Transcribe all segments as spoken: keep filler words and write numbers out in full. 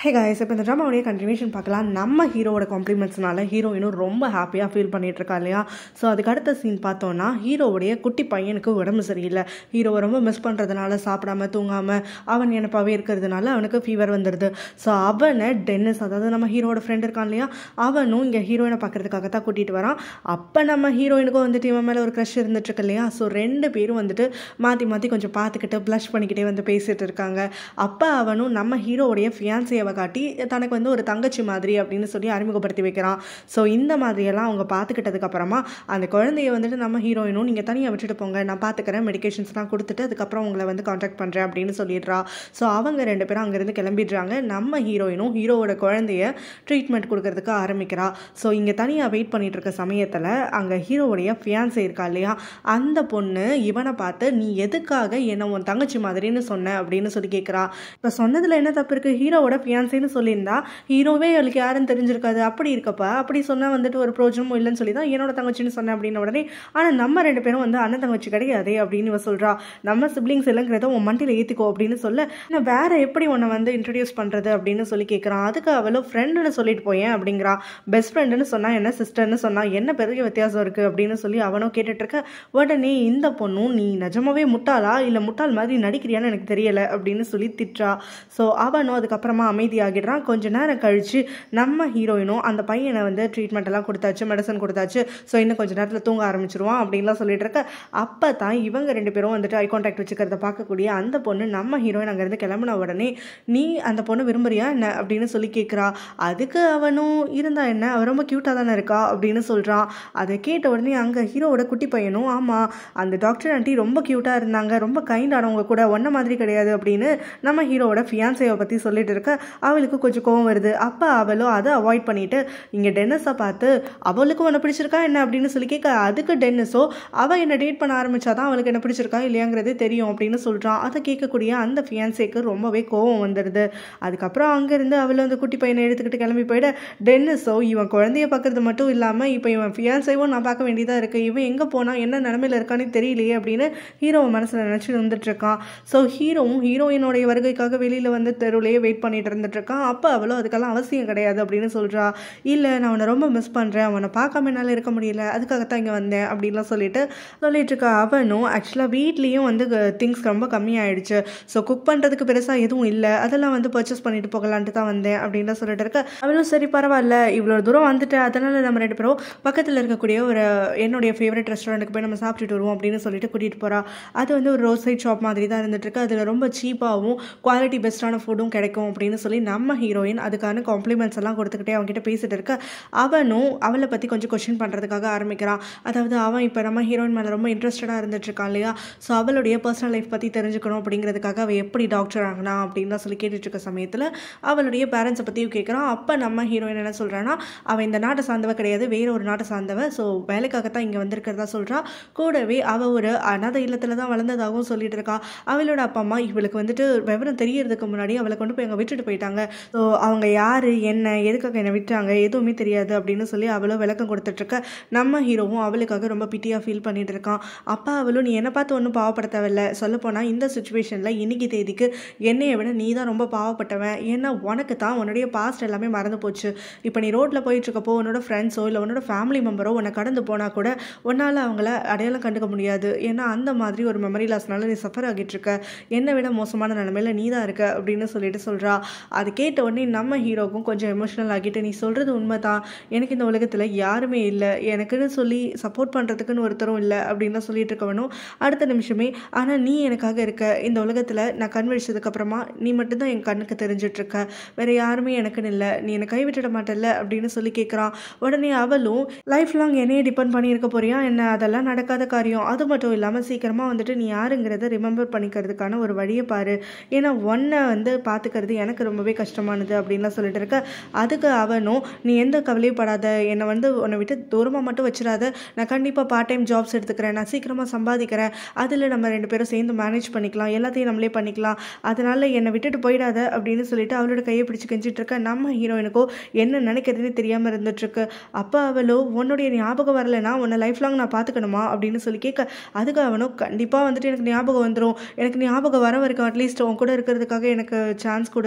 Hey guys, இப்போ இந்த ட்ராமாவுடைய continuation பார்க்கலாம். நம்ம ஹீரோவோட காம்ப்ளிமெண்ட்ஸ்னால ஹீரோயினும் ரொம்ப ஹாப்பியாக ஃபீல் பண்ணிட்டு இருக்கா இல்லையா. ஸோ அதுக்கு அடுத்த சீன் பார்த்தோன்னா ஹீரோவுடைய குட்டி பையனுக்கு உடம்பு சரியில்லை. ஹீரோவை ரொம்ப மிஸ் பண்ணுறதுனால சாப்பிடாம தூங்காமல் அவன் நினைப்பாவே இருக்கிறதுனால அவனுக்கு ஃபீவர் வந்துடுது. ஸோ அவனை டென்னிஸ், அதாவது நம்ம ஹீரோட ஃப்ரெண்ட் இருக்கான் இல்லையா, அவனும் இங்கே ஹீரோயினை பார்க்கறதுக்காக தான் கூட்டிகிட்டு வரான். அப்போ நம்ம ஹீரோயினுக்கும் வந்துட்டு இவன் மேலே ஒரு க்ரஷ் இருந்துட்டுருக்கு இல்லையா. ஸோ ரெண்டு பேரும் வந்துட்டு மாற்றி மாற்றி கொஞ்சம் பார்த்துக்கிட்டு ப்ளஷ் பண்ணிக்கிட்டே வந்து பேசிகிட்டு இருக்காங்க. அப்போ அவனும் நம்ம ஹீரோவுடைய ஃபியான்ஸையை காட்டி தனக்கு வந்து ஒரு தங்கச்சி மாதிரி அப்படின்னு சொல்லி அறிமுகப்படுத்தி வைக்கிறான். ஸோ இந்த மாதிரியெல்லாம் அவங்க பார்த்துக்கிட்டதுக்கு அப்புறமா அந்த குழந்தைய வந்துட்டு நம்ம ஹீரோயினும் நீங்கள் தனியாக விட்டுட்டு போங்க, நான் பார்த்துக்கிறேன், மெடிக்கேஷன்ஸ்லாம் கொடுத்துட்டு அதுக்கப்புறம் உங்களை வந்து கான்டாக்ட் பண்ணுறேன் அப்படின்னு சொல்லிடுறா. ஸோ அவங்க ரெண்டு பேரும் அங்கேருந்து கிளம்பிடுறாங்க. நம்ம ஹீரோயினும் ஹீரோவோட குழந்தைய ட்ரீட்மெண்ட் கொடுக்கறதுக்கு ஆரம்பிக்கிறா. ஸோ இங்கே தனியாக வெயிட் பண்ணிட்டு இருக்க சமயத்தில் அங்கே ஹீரோவுடைய ஃபியான்ஸே இருக்கா இல்லையா, அந்த பொண்ணு இவனை பார்த்து நீ எதுக்காக என்ன உன் தங்கச்சி மாதிரின்னு சொன்ன அப்படின்னு சொல்லி கேட்குறா. இப்போ சொன்னதில் என்ன தப்பு இருக்குது? ஹீரோவோட ஃபியான்ஸேன்னு சொல்லியிருந்தா ஹீரோவே அவளுக்கு யாருன்னு தெரிஞ்சிருக்காது. அப்படி இருக்கப்பா அப்படி சொன்னால் வந்துட்டு ஒரு பிரோஜனமும் இல்லைன்னு சொல்லி தான் என்னோட தங்கச்சின்னு சொன்னேன் அப்படின்ன உடனே, ஆனால் நம்ம ரெண்டு பேரும் வந்து அண்ணன் தங்கச்சி கிடையாதே அப்படின்னு இவ சொல்கிறா. நம்ம சிப்ளிங்ஸ் இல்லைங்கிறத உன் மண்டியில் ஏற்றிக்கோ அப்படின்னு சொல்ல, நான் வேற எப்படி உன்னை வந்து இன்ட்ரடியூஸ் பண்ணுறது அப்படின்னு சொல்லி கேட்குறான். அதுக்கு அவளோ ஃப்ரெண்டுன்னு சொல்லிட்டு போயேன் அப்படிங்கிறா. பெஸ்ட் ஃப்ரெண்டுன்னு சொன்னால் என்ன, சிஸ்டர்னு சொன்னால் என்ன பெரிய வித்தியாசம் இருக்குது அப்படின்னு சொல்லி அவனும் கேட்டுட்ருக்க. உடனே இந்த பொண்ணும் நீ நிஜமாவே முட்டாளா இல்லை முட்டாள் மாதிரி நடிக்கிறியான்னு எனக்கு தெரியலை அப்படின்னு சொல்லி திட்டுறா. ஸோ அவனும் அதுக்கப்புறமா அமைதியாகிடுறான். கொஞ்ச நேரம் கழிச்சு நம்ம ஹீரோயினும் அந்த பையனை வந்து ட்ரீட்மெண்ட் எல்லாம் கொடுத்தாச்சு, மெடிசன் கொடுத்தாச்சு, ஸோ இன்னும் கொஞ்சம் நேரத்தில் தூங்க ஆரம்பிச்சிருவான் அப்படின்லாம் சொல்லிட்டு இருக்க. அப்போ தான் இவங்க ரெண்டு பேரும் வந்துட்டு ஐ கான்டாக்ட் வச்சுக்கிறத பார்க்கக்கூடிய அந்த பொண்ணு நம்ம ஹீரோயின் அங்கேருந்து கிளம்புன உடனே நீ அந்த பொண்ணு விரும்புறியா என்ன அப்படின்னு சொல்லி கேட்குறா. அதுக்கு அவனும் இருந்தா என்ன, அவ ரொம்ப க்யூட்டாக தானே இருக்கா அப்படின்னு சொல்கிறான். அதை கேட்ட உடனே அங்கே ஹீரோவோட குட்டி பையனும் ஆமாம் அந்த டாக்டர் ஆண்டி ரொம்ப க்யூட்டாக இருந்தாங்க, ரொம்ப கைண்டானவங்க கூட, ஒன்றை மாதிரி கிடையாது அப்படின்னு நம்ம ஹீரோவோட ஃபியான்ஸையை பற்றி சொல்லிட்டு இருக்க. அவளுக்கு கொஞ்சம் கோவம் வருது. அப்போ அவளோ அதை அவாய்ட் பண்ணிட்டு இங்கே டென்னிஸை பார்த்து அவளுக்கு ஒன்று பிடிச்சிருக்கா என்ன அப்படின்னு சொல்லி கேட்க, அதுக்கு டென்னிஸோ அவள் என்னை டேட் பண்ண ஆரம்பிச்சாதான் அவளுக்கு என்ன பிடிச்சிருக்கா இல்லையாங்கிறது தெரியும் அப்படின்னு சொல்கிறான். அதை கேட்கக்கூடிய அந்த ஃபியான்ஸேக்கு ரொம்பவே கோவம் வந்துடுது. அதுக்கப்புறம் அங்கேருந்து அவளை அந்த குட்டி பையனை எடுத்துக்கிட்டு கிளம்பி போயிட, டென்னிஸோ இவன் குழந்தைய பார்க்கறது மட்டும் இல்லாமல் இப்போ இவன் ஃபியான்ஸையும் நான் பார்க்க வேண்டியதாக இருக்குது, இவன் எங்கே போனால் என்ன நிலமையில் இருக்கான்னு தெரியலையே அப்படின்னு ஹீரோவை மனசில் நினச்சி வந்துட்டு இருக்கான். ஸோ ஹீரோவும் ஹீரோயினுடைய வருகைக்காக வெளியில் வந்து தெருவிலேயே வெயிட் பண்ணிட்டு இருந்துட்டு இருக்கான். அப்போ அவளோ அதுக்கெல்லாம் அவசியம் கிடையாது அப்படின்னு சொல்கிறா. இல்லை நான் அவனை ரொம்ப மிஸ் பண்ணுறேன், அவனை பார்க்காம என்னால் இருக்க முடியல, அதுக்காகத்தான் இங்கே வந்தேன் அப்படின்லாம் சொல்லிட்டு சொல்லிட்டு இருக்கா. அவனும் ஆக்சுவலாக வீட்லேயும் வந்து திங்ஸ் ரொம்ப கம்மியாயிடுச்சு, ஸோ குக் பண்ணுறதுக்கு பெருசாக எதுவும் இல்லை, அதெல்லாம் வந்து பர்ச்சேஸ் பண்ணிட்டு போகலான்ட்டு தான் வந்தேன் அப்படின்லாம் சொல்லிட்டு இருக்க. அவளும் சரி பரவாயில்ல, இவ்வளோ தூரம் வந்துட்டு அதனால நம்ம ரெண்டு பேரும் பக்கத்தில் இருக்கக்கூடிய ஒரு என்னுடைய ஃபேவரட் ரெஸ்டாரண்ட்டுக்கு போய் நம்ம சாப்பிட்டுட்டு வருவோம் அப்படின்னு சொல்லிட்டு கூட்டிகிட்டு போகிறா. அது வந்து ஒரு ரோட் சைட் ஷாப் மாதிரி தான் இருந்துட்டு இருக்கு. அதில் ரொம்ப சீப்பாகவும் குவாலிட்டி பெஸ்ட்டான ஃபுட்டும் கிடைக்கும் அப்படின்னு சொல்லி நம்ம ஹீரோயின் அதுக்கான காம்ப்ளிமெண்ட்ஸ் எல்லாம் கொடுத்துக்கிட்டே அவங்ககிட்ட பேசிட்டு இருக்க. அவனும் அவளை பற்றி கொஞ்சம் கொஸ்டின் பண்ணுறதுக்காக ஆரம்பிக்கிறான். அதாவது அவன் இப்போ நம்ம ஹீரோயின் மேலே ரொம்ப இன்ட்ரெஸ்டடாக இருந்துட்டு இருக்கான் இல்லையா. ஸோ அவளுடைய பர்சனல் லைஃப் பற்றி தெரிஞ்சுக்கணும் அப்படிங்கிறதுக்காக அவள் எப்படி டாக்டர் ஆகினா அப்படின்லாம் சொல்லி கேட்டுட்டு இருக்க சமயத்தில் அவளுடைய பேரண்ட்ஸை பற்றியும் கேட்குறான். அப்போ நம்ம ஹீரோயின் என்ன சொல்கிறான்னா, அவள் இந்த நாட்டை சார்ந்தவ கிடையாது, வேற ஒரு நாட்டை சார்ந்தவ, ஸோ வேலைக்காகத்தான் இங்கே வந்திருக்கிறதா சொல்கிறா. கூடவே அவள் ஒரு அனாதை இல்லத்தில் தான் வளர்ந்ததாகவும் சொல்லிட்டு இருக்கா. அவளோட அப்பா அம்மா இவளுக்கு வந்துட்டு விவரம் தெரியறதுக்கு முன்னாடி அவளை கொண்டு போய் அங்கே விட்டுட்டு போயிட்டாங்க. ஸோ அவங்க யார் என்ன எதுக்காக என்னை விட்டாங்க எதுவுமே தெரியாது அப்படின்னு சொல்லி அவளும் விளக்கம் கொடுத்துட்ருக்க. நம்ம ஹீரோவும் அவளுக்காக ரொம்ப பிட்டியாக ஃபீல் பண்ணிட்டு இருக்கான். அப்பா அவளும் நீ என்னை பார்த்து ஒன்றும் பாவப்படுத்தவில்லை, சொல்லப்போனால் இந்த சுச்சுவேஷனில் இன்னைக்கு தேதிக்கு என்னையை விட நீ தான் ரொம்ப பாவப்பட்டவன், ஏன்னா உனக்கு தான் உன்னுடைய பாஸ்ட் எல்லாமே மறந்து போச்சு. இப்போ நீ ரோட்டில் போயிட்டுருக்கப்போ உன்னோட ஃப்ரெண்ட்ஸோ இல்லை உன்னோட ஃபேமிலி மெம்பரோ உன்னை கடந்து போனால் கூட உன்னால் அவங்கள அடையாளம் கண்டுக்க முடியாது, ஏன்னா அந்த மாதிரி ஒரு மெமரி லாஸ்னால நீ சஃபர் ஆகிட்டு இருக்க, என்னை விட மோசமான நிலைமையில் நீ தான் இருக்க அப்படின்னு சொல்லிட்டு சொல்கிறா. அது கேட்ட உடனே நம்ம ஹீரோக்கும் கொஞ்சம் எமோஷனல் ஆகிட்டு, நீ சொல்கிறது உண்மை தான், எனக்கு இந்த உலகத்தில் யாருமே இல்லை, எனக்குன்னு சொல்லி சப்போர்ட் பண்ணுறதுக்குன்னு ஒருத்தரும் இல்லை அப்படின்னு சொல்லிட்டு இருக்கவனும் அடுத்த நிமிஷமே ஆனால் நீ எனக்காக இருக்க, இந்த உலகத்தில் நான் கண் விழிச்சதுக்கப்புறமா நீ மட்டும்தான் என் கண்ணுக்கு தெரிஞ்சிட்ருக்க, வேறு யாருமே எனக்குன்னு இல்லை, நீ என்னை கைவிட்டுட மாட்டல அப்படின்னு சொல்லி கேட்குறான். உடனே அவளும் லைஃப் லாங் என்னையே டிபெண்ட் பண்ணியிருக்க போறியா என்ன, அதெல்லாம் நடக்காத காரியம், அது மட்டும் இல்லாமல் சீக்கிரமாக வந்துட்டு நீ யாருங்கிறத ரிமெம்பர் பண்ணிக்கிறதுக்கான ஒரு வழியை பாரு, ஏன்னா ஒன்றை வந்து பார்த்துக்கிறது எனக்கு ரொம்பவே கஷ்டமானது அப்படின்லாம் சொல்லிட்டு இருக்க. அதுக்கு அவனும் நீ எந்த கவலையும் படாத, என்னை வந்து உன்னை விட்டு தூரமாக மட்டும் வச்சிடாத, நான் கண்டிப்பாக பார்ட் டைம் ஜாப்ஸ் எடுத்துக்கிறேன், நான் சீக்கிரமாக சம்பாதிக்கிறேன், அதில் நம்ம ரெண்டு பேரும் சேர்ந்து மேனேஜ் பண்ணிக்கலாம், எல்லாத்தையும் நம்மளே பண்ணிக்கலாம், அதனால் என்னை விட்டுட்டு போயிடாத அப்படின்னு சொல்லிட்டு அவளோட கையை பிடிச்சி கெஞ்சிட்டு இருக்க. நம்ம ஹீரோயினுக்கோ என்ன நினைக்கிறதுனே தெரியாமல் இருந்துட்டுருக்கு. அப்போ அவளோ உன்னுடைய ஞாபகம் வரலைன்னா உன்னை லைஃப் லாங் நான் பார்த்துக்கணுமா அப்படின்னு சொல்லி கேட்க. அதுக்கு அவனும் கண்டிப்பாக வந்துட்டு எனக்கு ஞாபகம் வந்துடும், எனக்கு ஞாபகம் வர வரைக்கும் அட்லீஸ்ட் உன் கூட இருக்கிறதுக்காக எனக்கு சான்ஸ் கொடு அப்படின்னு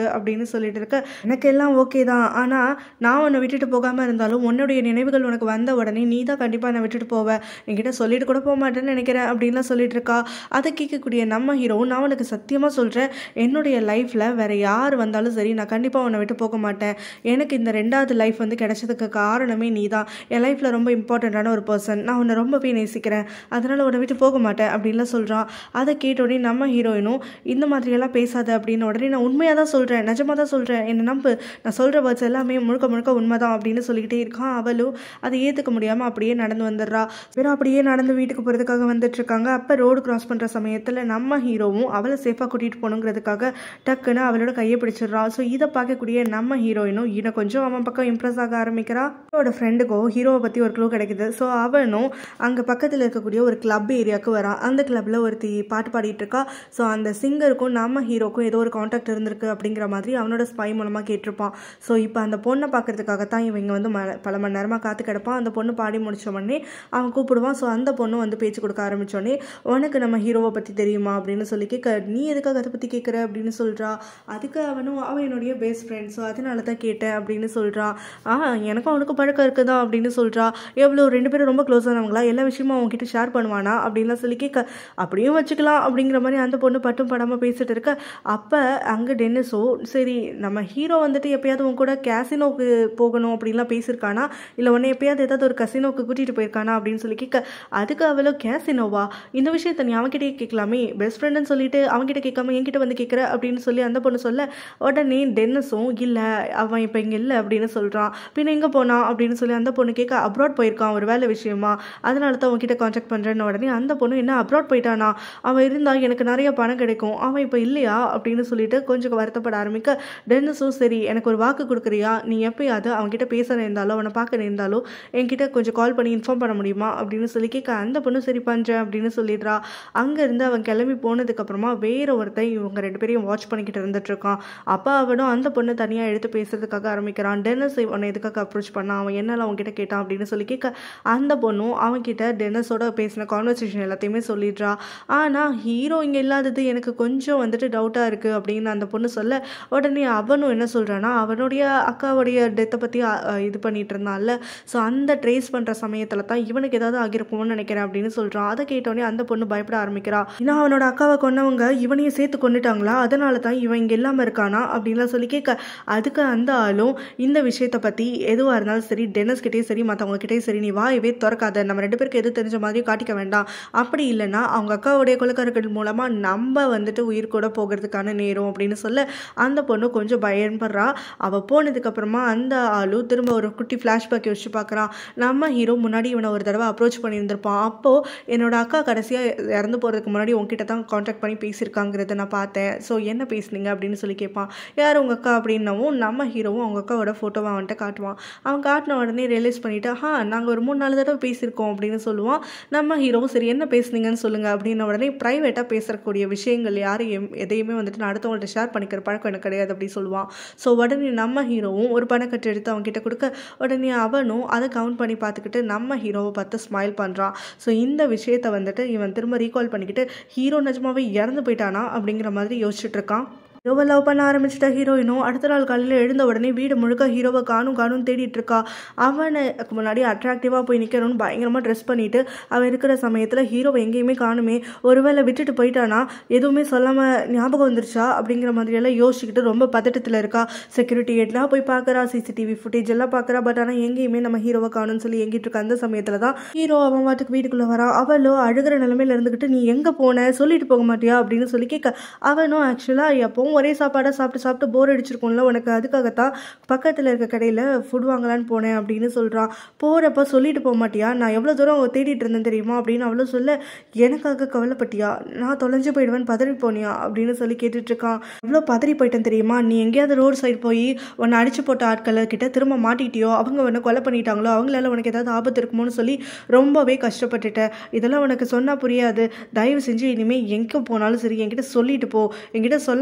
அப்படின்னு சொல்லிட்டு இருக்க. எனக்கு எல்லாம் ஓகே தான், ஆனால் நான் உன்னை விட்டுட்டு போகாமல் இருந்தாலும் உன்னுடைய நினைவுகள் உனக்கு வந்த உடனே நீ தான் கண்டிப்பாக என்னை விட்டுட்டு போவேன், என்கிட்ட சொல்லிட்டு கூட போக மாட்டேன்னு நினைக்கிறேன் அப்படின்லாம் சொல்லிட்டு இருக்கா. அதை கேட்கக்கூடிய நம்ம ஹீரோ, நான் உனக்கு சத்தியமாக சொல்கிறேன், என்னுடைய லைஃப்பில் வேறு யார் வந்தாலும் சரி நான் கண்டிப்பாக உன்னை விட்டு போக மாட்டேன். எனக்கு இந்த ரெண்டாவது லைஃப் வந்து கிடைச்சதுக்கு காரணமே நீ தான். என் லைஃப்பில் ரொம்ப இம்பார்ட்டண்ட்டான ஒரு பர்சன், நான் உன்னை ரொம்பவே நேசிக்கிறேன், அதனால் உன்னை விட்டு போக மாட்டேன் அப்படின்லாம் சொல்கிறான். அதை கேட்டோடனே நம்ம ஹீரோயினும் இந்த மாதிரியெல்லாம் பேசாத அப்படின்னு உடனே நான் உண்மையாக தான் சொல்கிறேன், நிஜமாக தான் சொல்கிறேன், என்னை நம்பு, நான் சொல்கிற வேர்ட்ஸ் எல்லாமே முழுக்க முழுக்க உண்மை தான் அப்படின்னு சொல்லிக்கிட்டே இருக்கான். அவளும் அதை ஏற்றுக்க முடியாமல் அப்படியே நடந்து வந்துடுறா. வெறும் அப்படியே நடந்து வீட்டுக்கு போகிறதுக்காக வந்துட்டு இருக்காங்க. அப்போ ரோடு கிராஸ் பண்ணுற சமயத்தில் நம்ம ஹீரோவும் அவளை சேஃபாக கூட்டிகிட்டு போகணுங்கிறதுக்காக டக்குன்னு அவளோட கையை பிடிச்சிடுறான். ஸோ இதை பார்க்கக்கூடிய நம்ம ஹீரோயினும் இன்னும் கொஞ்சம் அவன் பக்கம் இம்ப்ரெஸ் ஆக ஆரம்பிக்கிறா. அவனோட ஃப்ரெண்டுக்கோ ஹீரோவை பற்றி ஒரு க்ளூ கிடைக்குது. ஸோ அவனும் அங்கே பக்கத்தில் இருக்கக்கூடிய ஒரு கிளப் ஏரியாவுக்கு வரான். அந்த கிளப்பில் ஒருத்தி பாட்டு பாடிட்டு இருக்கா. ஸோ அந்த சிங்கருக்கும் நம்ம ஹீரோக்கும் ஏதோ ஒரு கான்டாக்ட் இருந்திருக்கு அப்படிங்கிற மாதிரி அவனோட ஸ்பை மூலமாக கேட்டிருப்பான். ஸோ இப்போ அந்த பொண்ணை பார்க்கறதுக்காகத்தான் இவங்க வந்து ம பல மணி நேரமாக காத்து கிடப்பான். அந்த பொண்ணு பாடி முடிச்ச உடனே அவன் கூப்பிடுவான். ஸோ அந்த பொண்ணு வந்து பேச்சு கொடுக்க ஆரம்பித்தோடனே உனக்கு நம்ம ஹீரோவை பற்றி தெரியுமா அப்படின்னு சொல்லி கேட்க, நீ எதுக்காக அதை பற்றி கேட்குற அப்படின்னு சொல்கிறா. அதுக்கு அவனும் அவன் என்னுடைய பெஸ்ட் ஃப்ரெண்ட், ஸோ அதனால தான் கேட்டேன் அப்படின்னு சொல்கிறான். ஆ எனக்கும் அவனுக்கு பழக்கம் இருக்குதா அப்படின்னு சொல்கிறா. எவ்வளோ ரெண்டு பேரும் ரொம்ப க்ளோஸ் ஆனவங்களா, எல்லா விஷயமும் அவங்ககிட்ட ஷேர் பண்ணுவானா அப்படின்லாம் சொல்லி கேட்க, அப்படியும் வச்சுக்கலாம் அப்படிங்கிற மாதிரி அந்த பொண்ணு பட்டும் படாமல் பேசிட்டு இருக்க. அப்போ அங்கே டென்னிஸோ, சரி நம்ம ஹீரோ வந்துட்டு எப்பயாவது உன் கூட கேசினோக்கு போகணும் அப்படின்லாம் பேசியிருக்கானா, இல்லை உன்னை எப்பயாவது ஏதாவது ஒரு கசினோக்கு கூட்டிகிட்டு போயிருக்கானா அப்படின்னு சொல்லி கேட்க, அதுக்கு அவளோ கேசினோவா, இந்த விஷயத்த நீ அவன்கிட்டே கேட்கலாமே, பெஸ்ட் ஃப்ரெண்டுன்னு சொல்லிட்டு அவன்கிட்ட கேட்காம என்கிட்ட வந்து கேட்குற அப்படின்னு சொல்லி அந்த பொண்ணு சொல்ல, உடனே டென்னிஸும் இல்லை அவன் இப்போ இங்கே இல்லை அப்படின்னு சொல்கிறான். பின்ன எங்கே போனான் அப்படின்னு சொல்லி அந்த பொண்ணு கேட்க, அப்ராட் போயிருக்கான் ஒரு வேலை விஷயமா, அதனால தான் அவன்கிட்ட கான்டாக்ட் பண்ணுறேன்னு. உடனே அந்த பொண்ணு, என்ன அப்ராட் போயிட்டானா, அவன் இருந்தால் எனக்கு நிறைய பணம் கிடைக்கும், அவன் இப்போ இல்லையா அப்படின்னு சொல்லிட்டு கொஞ்சம் வருத்தப்பட ஆரம்பிக்க, டென்னிஸும் சரி எனக்கு ஒரு வாக்கு கொடுக்குறியா, நீ எப்பயாவது அவன்கிட்ட பேச நேர்ந்தாலோ அவனை பார்க்க நேர்ந்தாலோ என்கிட்ட கொஞ்சம் கால் பண்ணி இன்ஃபார்ம் பண்ண முடியுமா அப்படின்னு சொல்லி கேட்க, அந்த பொண்ணு சரி பண்ணுறேன் அப்படின்னு சொல்லிடுறா. அங்கேருந்து அவன் கிளம்பி போனதுக்கப்புறமா வேற ஒருத்தன் இவங்க ரெண்டு பேரையும் வாட்ச் பண்ணிக்கிட்டு இருந்துட்டு இருக்கான். அப்போ அவனும் அந்த பொண்ணு தனியாக எடுத்து பேசுறதுக்காக ஆரம்பிக்கிறான். டென்னிஸ் அவனை எதுக்காக அப்ரோச் பண்ணான், அவன் என்னெல்லாம் அவன்கிட்ட கேட்டான் அப்படின்னு சொல்லி கேட்க, அந்த பொண்ணும் அவன்கிட்ட டென்னிஸோட பேசின கான்வர்சேஷன் எல்லாத்தையுமே சொல்லிடுறா. ஆனால் ஹீரோ இங்கே இல்லாதது எனக்கு கொஞ்சம் வந்துட்டு டவுட்டாக இருக்குது அப்படின்னு அந்த பொண்ணு சொல்ல, உடனே அவனும் என்ன சொல்கிறான்னா, அவனுடைய அக்காவுடைய டெத்தை பற்றி இது பண்ணிட்டு இருந்தான்ல, ஸோ அந்த ட்ரேஸ் பண்ணுற சமயத்தில் தான் இவனுக்கு ஏதாவது ஆகிருக்கும்னு நினைக்கிறேன் அப்படின்னு சொல்கிறான். அதை கேட்டோடனே அந்த பொண்ணு பயப்பட ஆரம்பிக்கிறா. ஏன்னா அவனோட அக்காவை கொன்னவங்க இவனையும் சேர்த்து கொண்டுட்டாங்களா, அதனால தான் இவன் இங்கே இல்லாமல் இருக்கானா அப்படின்லாம் சொல்லி கேட்க, அதுக்கு அந்த ஆளும் இந்த விஷயத்தை பற்றி எதுவாக இருந்தாலும் சரி டென்னிஸ் கிட்டே சரி மற்றவங்க கிட்டே சரி நீ வாயவே திறக்காத, நம்ம ரெண்டு பேருக்கு எது தெரிஞ்ச மாதிரி காட்டிக்க வேண்டாம், அப்படி இல்லைன்னா அவங்க அக்காவுடைய கொலைக்காரர்கள் மூலமாக நம்ம வந்துட்டு உயிர் கூட போகிறதுக்கான நேரம் அப்படின்னு சொல்ல, அந்த பொண்ணு கொஞ்சம் பயன்படுறா. அவள் போனதுக்கப்புறமா அந்த ஆளு திரும்ப ஒரு குட்டி ஃப்ளாஷ்பேக் யோசிச்சு பார்க்குறான். நம்ம ஹீரோ முன்னாடி இவனை ஒரு தடவை அப்ரோச் பண்ணியிருந்திருப்பான். அப்போது என்னோட அக்கா கடைசியாக இறந்து போகிறதுக்கு முன்னாடி உங்ககிட்ட தான் கான்டாக்ட் பண்ணி பேசியிருக்காங்கிறத நான் பார்த்தேன், ஸோ என்ன பேசுனீங்க அப்படின்னு சொல்லி கேட்பான். யார் உங்கள் அக்கா அப்படின்னவும் நம்ம ஹீரோவும் அவங்க அக்காவோட ஃபோட்டோவை அவன்கிட்ட காட்டுவான். அவன் காட்டின உடனே ரியலைஸ் பண்ணிவிட்டு, ஆ நாங்கள் ஒரு மூணு நாலு தடவை பேசியிருக்கோம் அப்படின்னு சொல்லுவான். நம்ம ஹீரோவும் சரி என்ன பேசுனீங்கன்னு சொல்லுங்கள் அப்படின்ன உடனே ப்ரைவேட்டாக பேசக்கூடிய விஷயங்கள் யாரையும் எதையுமே வந்துட்டு நான் அடுத்தவங்கள்ட்ட ஷேர் பண்ணிக்கிற பழக்கம் எனக்கு கிடையாது அப்படி சொல்லுவான். ஸோ உடனே நம்ம ஹீரோவும் ஒரு பணக்கட்டு எடுத்து அவன்கிட்ட கொடுக்க, உடனே அவனும் அதை கவுண்ட் பண்ணி பார்த்துக்கிட்டு நம்ம ஹீரோவை பார்த்து ஸ்மைல் பண்ணுறான். ஸோ இந்த விஷயத்தை வந்துட்டு இவன் திரும்ப ரீகால் பண்ணிக்கிட்டு ஹீரோ நிஜமாவே இறந்து போயிட்டானா அப்படிங்கிற மாதிரி யோசிச்சுட்டு இருக்கான். ஹீரோவை லவ் பண்ண ஆரம்பிச்சிட்ட ஹீரோயினும் அடுத்த நாள் காலையில் எழுந்த உடனே வீடு முழுக்க ஹீரோவை காணும் காணும் தேடிட்டு இருக்கா. அவனுக்கு முன்னாடி அட்ராக்டிவாக போய் நிற்கணும்னு பயங்கரமாக ட்ரெஸ் பண்ணிட்டு அவன் இருக்கிற சமயத்தில் ஹீரோவை எங்கேயுமே காணுமே, ஒருவேளை விட்டுட்டு போயிட்டானா, எதுவுமே சொல்லாமல் ஞாபகம் வந்துருச்சா அப்படிங்கிற மாதிரியெல்லாம் யோசிச்சுக்கிட்டு ரொம்ப பதட்டத்தில் இருக்கா. செக்யூரிட்டி கேட்லாம் போய் பார்க்குறா, சிசிடிவி ஃபுட்டேஜ் எல்லாம் பார்க்குறா, பட் ஆனால் எங்கேயுமே நம்ம ஹீரோவை காணும்னு சொல்லி எங்கிட்டு இருக்கா. அந்த சமயத்தில் தான் ஹீரோ அவன் வாட்டுக்கு வீட்டுக்குள்ளே வரா. அவளோ அழுகிற நிலைமையில் இருந்துக்கிட்டு நீ எங்கே போன சொல்லிட்டு போக மாட்டியா அப்படின்னு சொல்லி கேட்க, அவனும் ஆக்சுவலாக எப்பவும் ஒரே சாப்பாடாக சாப்பிட்டு சாப்பிட்டு போர் அடிச்சிருக்கும்ல உனக்கு, அதுக்காகத்தான் பக்கத்தில் இருக்க கடையில் ஃபுட் வாங்கலான்னு போனேன் அப்படின்னு சொல்கிறான். போகிறப்ப சொல்லிட்டு போக மாட்டியா, நான் எவ்வளோ தூரம் தேடிட்டு இருந்தேன் தெரியுமா அப்படின்னு அவ்வளோ சொல்ல, எனக்காக கவலைப்பட்டியா, நான் தொலைஞ்சு போயிடுவேன் பதறி போனியா அப்படின்னு சொல்லி கேட்டுட்ருக்கான். எவ்வளோ பதறி போயிட்டேன் தெரியுமா, நீ எங்கேயாவது ரோடு சைடு போய் உன்னை அடிச்சு போட்ட ஆட்களை கிட்ட திரும்ப மாட்டிட்டியோ, அவங்க உன்னை கொலை பண்ணிட்டாங்களோ, அவங்களால உனக்கு ஏதாவது ஆபத்து இருக்குமோன்னு சொல்லி ரொம்பவே கஷ்டப்பட்டுட்டேன். இதெல்லாம் உனக்கு சொன்னால் புரியாது, தயவு செஞ்சு இனிமேல் எங்கே போனாலும் சரி என்கிட்ட சொல்லிட்டு போ, என்கிட்ட சொல்லாமல் எங்கேயும்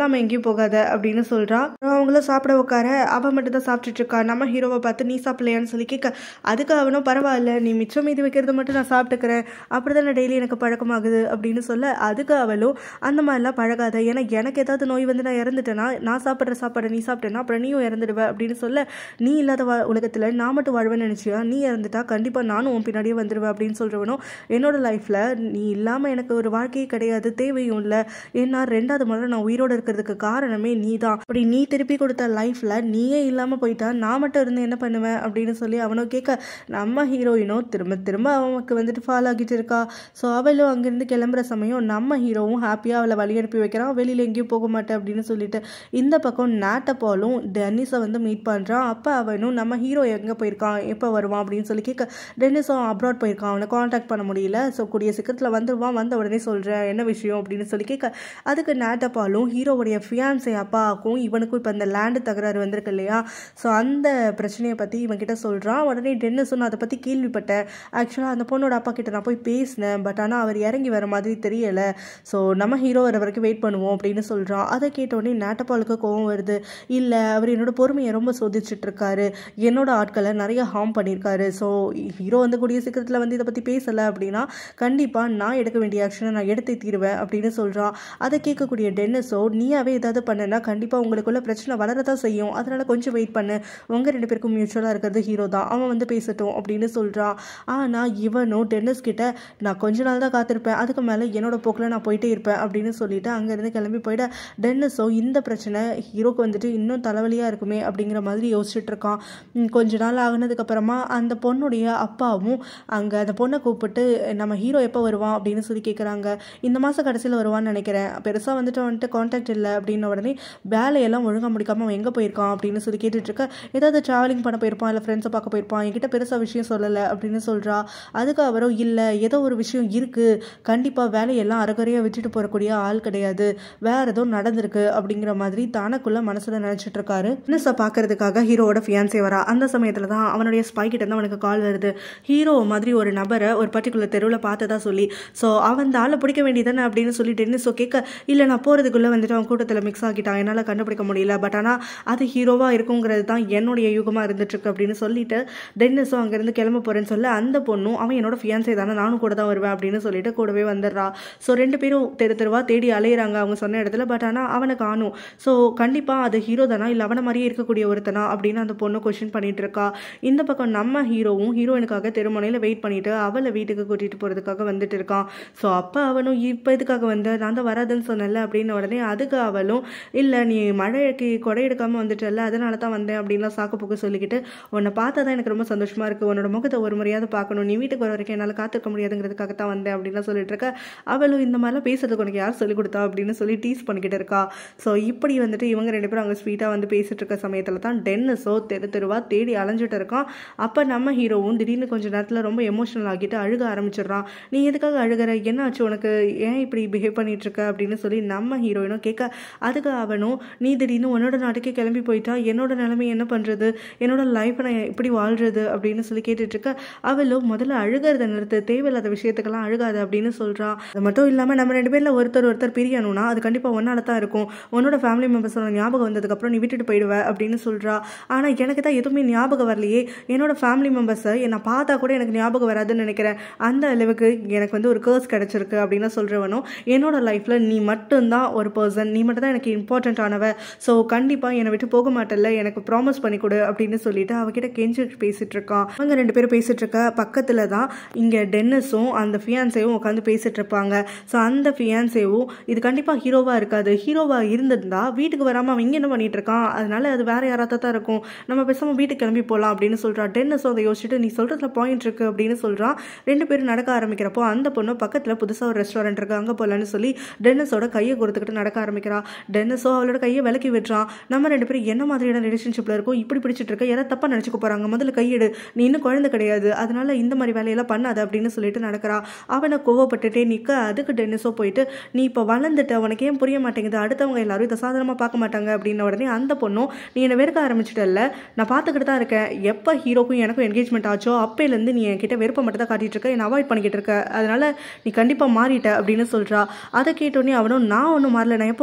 போகாத அப்படின்னு சொல்றா. அவங்கள சாப்பிட உட்கார அவ மட்டும் தான் சாப்பிட்டுட்டு இருக்கா. நம்ம ஹீரோவை பார்த்து நீ சாப்பிடலையான்னு சொல்லி கேட்க, அதுக்கு அவனும் பரவாயில்ல, நீ மிச்சம் மீதி வைக்கிறது மட்டும் நான் சாப்பிட்டுக்கிறேன், அப்படிதான் டெய்லி எனக்கு பழக்கமாகுது அப்படின்னு சொல்ல, அதுக்கு அவளும் அந்த மாதிரிலாம் பழகாத, ஏன்னா எனக்கு ஏதாவது நோய் வந்து நான் இறந்துட்டேன்னா நான் சாப்பிட்ற சாப்பாடை நீ சாப்பிட்டேன்னா அப்புறம் நீயும் இறந்துடுவேன் அப்படின்னு சொல்ல, நீ இல்லாத வா உலகத்தில் நான் மட்டும் வாழ்வேன்னு நினச்சியா, நீ இறந்துட்டா கண்டிப்பாக நானும் உன் பின்னாடியே வந்துடுவேன் அப்படின்னு சொல்கிறவனும், என்னோட லைஃப்பில் நீ இல்லாமல் எனக்கு ஒரு வாழ்க்கையே கிடையாது, தேவையும் இல்லை, ஏன்னா ரெண்டாவது முறை நான் உயிரோடு இருக்கிறதுக்கு காரணமே நீ தான், அப்படி நீ திருப்பி கொடுத்த லைஃப்பில் நீயே இல்லாமல் போயிட்டா நான் மட்டும் இருந்து என்ன பண்ணுவேன் அப்படின்னு சொல்லி அவனும் கேட்க, நம்ம ஹீரோயினும் திரும்ப திரும்ப அவனுக்கு வந்துட்டு ஃபாலோ ஆகிட்டு இருக்கா. ஸோ அவளும் அங்கேருந்து கிளம்புற சமயம் நம்ம ஹீரோவும் ஹாப்பியாக அவளை வழி அனுப்பி வைக்கிறான், வெளியில் எங்கேயும் போக மாட்டேன் அப்படின்னு சொல்லிட்டு. இந்த பக்கம் நாட்டப்பாலும் டென்னிஸை வந்து மீட் பண்ணுறான். அப்போ அவனும் நம்ம ஹீரோ எங்கே போயிருக்கான், எப்போ வருவான் அப்படின்னு சொல்லி கேட்க, டென்னிஸும் அப்ராட் போயிருக்கான், அவனை காண்டாக்ட் பண்ண முடியல, ஸோ கூடிய சீக்கிரத்தில் வந்துடுவான், வந்த உடனே சொல்கிறேன் என்ன விஷயம் அப்படின்னு சொல்லி கேட்க, அதுக்கு நாட்டப்பாலும் ஹீரோவுடைய ஃபியான்ஸை அப்பாவுக்கும் இவனுக்கும் இப்போ இந்த லேண்டு தகராறு வந்திருக்கு இல்லையா, ஸோ அந்த பிரச்சனையை பற்றி இவன் கிட்ட சொல்கிறான். உடனே டென்னிஸும் நான் அதை பற்றி கேள்விப்பட்டேன், ஆக்சுவலாக அந்த பொண்ணோட அப்பா கிட்ட நான் போய் பேசினேன், பட் ஆனால் அவர் இறங்கி வர மாதிரி தெரியலை, ஸோ நம்ம ஹீரோ வர வரைக்கும் வெயிட் பண்ணுவோம் அப்படின்னு சொல்கிறான். அதை கேட்டோடனே நாட்டப்பாலுக்கு கோவம் வருது, இல்லை அவர் என்னோட பொறுமையை ரொம்ப சோதிச்சுட்டு இருக்காரு, என்னோட ஆட்களை நிறைய ஹார்ம் பண்ணியிருக்காரு, ஸோ ஹீரோ வந்து கூடிய சீக்கிரத்தில் வந்து இதை பற்றி பேசலை அப்படின்னா கண்டிப்பாக நான் எடுக்க வேண்டிய ஆக்ஷனை நான் எடுத்து தீருவேன் அப்படின்னு சொல்கிறான். அதை கேட்கக்கூடிய டென்னிஸோ, நீயாவே ஏதாவது பண்ணனா கண்டிப்பாக உங்களுக்குள்ள பிரச்சனை வளரதான் செய்யும், அதனால் கொஞ்சம் வெயிட் பண்ணு, உங்கள் ரெண்டு பேருக்கும் மியூச்சுவலாக இருக்கிறது ஹீரோ தான், அவன் வந்து பேசட்டும் அப்படின்னு சொல்கிறான். ஆனால் இவனும் டென்னிஸ் கிட்ட நான் கொஞ்ச நாள் தான் காத்திருப்பேன், அதுக்கு மேலே என்னோட போக்கில் நான் போயிட்டே இருப்பேன் அப்படின்னு சொல்லிட்டு அங்கேருந்து கிளம்பி போயிட, டென்னிஸோ இந்த பிரச்சனை ஹீரோக்கு வந்துட்டு இன்னும் தலைவலியாக இருக்குமே அப்படிங்கிற மாதிரி யோசிச்சுட்டு இருக்கான். கொஞ்ச நாள் ஆகினதுக்கப்புறமா அந்த பொண்ணுடைய அப்பாவும் அங்கே அந்த பொண்ணை கூப்பிட்டு நம்ம ஹீரோ எப்போ வருவான் அப்படின்னு சொல்லி கேட்குறாங்க. இந்த மாதம் கடைசியில் வருவான்னு நினைக்கிறேன், பெருசாக வந்துட்டு வந்துட்டு கான்டாக்ட் இல்லை அப்படின்ன உடனே வேலையெல்லாம் ஒழுங்காக முடிக்காமல் அவன் எங்கே போயிருக்கான் அப்படின்னு சொல்லி கேட்டுட்ருக்க, ஏதாவது ட்ராவலிங் பண்ண போயிருப்பான், இல்லை ஃப்ரெண்ட்ஸை பார்க்க போயிருப்பான், என்கிட்ட பெருசாக விஷயம் சொல்லலை அப்படின்னு சொல்கிறா. அதுக்கு அவரும் இல்லை ஏதோ ஒரு விஷயம் இருக்குது, கண்டிப்பாக வேலையெல்லாம் அரைக்குறையாக விட்டுட்டு போகக்கூடிய ஆள் கிடையாது, வேறு ஏதோ நடந்திருக்கு அப்படிங்கிற மாதிரி தனக்குள்ள மனசில் நினச்சிட்டு இருக்காரு. இன்னும் பார்க்கறதுக்காக ஹீரோவோட ஃபியான்ஸே வரா. அந்த சமயத்தில் தான் அவனுடைய ஸ்பை கிட்ட தான் அவனுக்கு கால் வருது, ஹீரோ மாதிரி ஒரு நபரை ஒரு பர்டிகுலர் தெருவில் பார்த்ததா சொல்லி, ஸோ அவன் அந்த ஆளை பிடிக்க வேண்டியதானே அப்படின்னு சொல்லி டென்னிஸோ கேட்க, இல்லை நான் போகிறதுக்குள்ளே வந்துட்டு அவன் கூட்டத்தில் மிக்ஸ் ஆகிட்டான், என்னால் கண்டுபிடிக்க முடியல, பட் ஆனால் அது ஹீரோவாக இருக்குங்கிறது தான் என்னுடைய யூகமாக இருந்துட்டுருக்கு அப்படின்னு சொல்லிட்டு டென்னிஸும் அங்கேருந்து கிளம்ப போகிறேன்னு சொல்ல, அந்த பொண்ணும் அவன் என்னோட ஃபியான்ஸே தானே நானும் கூட தான் வருவேன் அப்படின்னு சொல்லிட்டு கூடவே வந்துடுறா. ஸோ ரெண்டு பேரும் தெரு தெருவா தேடி அலையிறாங்க அவங்க சொன்ன இடத்துல, பட் ஆனால் அவனை காணும். ஸோ கண்டிப்பாக அது ஹீரோ தானா இல்லை அவனை மாதிரியே இருக்கக்கூடிய ஒருத்தனா அப்படின்னு அந்த பொண்ணு கொஸ்டின் பண்ணிட்டு இருக்கா. இந்த பக்கம் நம்ம ஹீரோவும் ஹீரோயினுக்காக தெருமுனையில் வெயிட் பண்ணிட்டு அவளை வீட்டுக்கு கூட்டிகிட்டு போகிறதுக்காக வந்துட்டு இருக்கான். ஸோ அப்போ அவனும் இப்போ இதுக்காக வந்து நான் தான் வராதுன்னு சொன்னல அப்படின்னு உடனே அதுக்கு அவளும், இல்லை நீ மழைக்கு கொடை எடுக்காமல் வந்துட்டல அதனால தான் வந்தேன் அப்படின்லாம் சாக்கு போக்கு சொல்லிக்கிட்டு, உன்னை பார்த்தா தான் எனக்கு ரொம்ப சந்தோஷமாக இருக்குது, உன்னோட முகத்தை ஒரு முறையாவது பார்க்கணும், நீ வீட்டுக்கு வர வரைக்கும் என்னால் காத்திருக்க முடியாதுங்கிறதுக்காக தான் வந்தேன் அப்படின்லாம் சொல்லிட்டு இருக்க. அவளும் இந்த மாதிரிலாம் பேசுறதுக்கு உனக்கு யார் சொல்லிக் கொடுத்தா அப்படின்னு சொல்லி டீஸ் பண்ணிக்கிட்டு இருக்கா. ஸோ இப்படி வந்துட்டு இவங்க ரெண்டு பேரும் அங்கே ஸ்வீட்டாக வந்து பேசிட்டு இருக்க சமயத்தில் தான் டென்னிஸோ தெரு தெருவா தேடி அலைஞ்சிட்டு இருக்கான். அப்போ நம்ம ஹீரோவும் திடீர்னு கொஞ்சம் நேரத்தில் ரொம்ப எமோஷனல் ஆகிட்டு அழுக ஆரம்பிச்சிடுறான். நீ எதுக்காக அழுகிற, என்ன ஆச்சு உனக்கு, ஏன் இப்படி பிஹேவ் பண்ணிட்டு இருக்க அப்படின்னு சொல்லி நம்ம ஹீரோயினும் கேட்க, அதுக்கு அவனும் நீ திடீர்னு உன்னோட நாட்டுக்கே கிளம்பி போயிட்டா என்னோட நிலைமை என்ன பண்ணுறது, என்னோட லைஃப்பை நான் எப்படி வாழ்றது அப்படின்னு சொல்லி கேட்டுட்டு இருக்க, அவளும் முதல்ல அழுகிறத நிறுத்து, தேவையில்லாத விஷயத்துக்கெல்லாம் அழுகாது அப்படின்னு சொல்கிறான். அது மட்டும் இல்லாமல் நம்ம ரெண்டு பேரில் ஒருத்தர் ஒருத்தர் பிரியணும்னா அது கண்டிப்பாக ஒன்னால தான் இருக்கும், உன்னோட ஃபேமிலி மெம்பர்ஸோட ஞாபகம் வந்ததுக்கப்புறம் நீ விட்டுட்டு போயிடுவேன் அப்படின்னு சொல்கிறா. ஆனால் எனக்கு தான் எதுவுமே ஞாபகம் வரலையே, என்னோட ஃபேமிலி மெம்பர்ஸை என்னை பார்த்தா கூட எனக்கு ஞாபகம் வராதுன்னு நினைக்கிறேன், அந்த அளவுக்கு எனக்கு வந்து ஒரு கேர்ஸ் கிடச்சிருக்கு அப்படின்னு சொல்கிறவனும், என்னோட லைஃப்பில் நீ மட்டும்தான் ஒரு பர்சன், நீ மட்டும் தான் எனக்கு இம்பார்ட்டன்ட் ஆனவ, ஸோ கண்டிப்பாக என்னை விட்டு போக மாட்டேல்ல, எனக்கு ப்ராமிஸ் பண்ணி கொடு அப்படின்னு சொல்லிட்டு அவகிட்ட கெஞ்சி பேசிட்டு இருக்கான். அவங்க ரெண்டு பேரும் பேசிட்டு இருக்க பக்கத்தில் தான் இங்கே டென்னிஸும் அந்த ஃபியான்சேவும் உட்காந்து பேசிட்டு இருப்பாங்க. ஸோ அந்த ஃபியான்சேவும் இது கண்டிப்பாக ஹீரோவாக இருக்காது, ஹீரோவாக இருந்திருந்தா வீட்டுக்கு வராமல் அவன் இங்கே என்ன பண்ணிட்டு இருக்கான், அதனால அது வேற யாராவது தான் இருக்கும், நம்ம பேசாமல் வீட்டுக்கு கிளம்பி போகலாம் அப்படின்னு சொல்கிறான். டென்னிஸும் அதை யோசிச்சுட்டு நீ சொல்கிறதுல பாயிண்ட் இருக்குது அப்படின்னு சொல்கிறான். ரெண்டு பேரும் நடக்க ஆரம்பிக்கிறப்போ அந்த பொண்ணு பக்கத்தில் புதுசாக ஒரு ரெஸ்டாரண்ட் இருக்குது அங்கே போகலான்னு சொல்லி டென்னிஸோட கையை கொடுத்துக்கிட்டு நடக்க ஆரம்பிக்கிறா. டென்னிஸோ அவளோட கையை விலக்கி விட்டுறான். நம்ம ரெண்டு பேரும் என்ன மாதிரியான ரிலேஷன்ஷிப்பில் இருக்கும், இப்படி பிடிச்சிட்டு இருக்க, யாராவது தப்பாக நினச்சிக்க போகிறாங்க, முதல்ல கையெடு, நீ இன்னும் குழந்தை கிடையாது, அதனால இந்த மாதிரி வேலையெல்லாம் பண்ணாது அப்படின்னு சொல்லிட்டு நடக்கிறா. அவனை கோவப்பட்டுட்டே நிற்க, அதுக்கு டென்னிஸோ போயிட்டு நீ இப்போ வளர்ந்துட்ட, உனக்கு ஏன் புரிய மாட்டேங்குது, அடுத்தவங்க எல்லாரும் இதை சாதாரணமாக பார்க்க மாட்டாங்க அப்படின்ன உடனே அந்த பொண்ணும் நீ என்னை வெறுக்க ஆரம்பிச்சிட்டல்ல, நான் பார்த்துக்கிட்டு தான் இருக்கேன், எப்போ ஹீரோக்கும் எனக்கும் என்கேஜ்மெண்ட் ஆச்சோ அப்பையிலேருந்து நீ என்கிட்ட விருப்பம் மட்டும் தான் காட்டிட்டு இருக்க, என்னை அவாய்ட் பண்ணிக்கிட்டு இருக்க, அதனால நீ கண்டிப்பாக மாறிட்ட அப்படின்னு சொல்கிறா. அதை கேட்டோடனே அவனும் நான் ஒன்றும் மாறல, நான் எப்பவும் போல தான்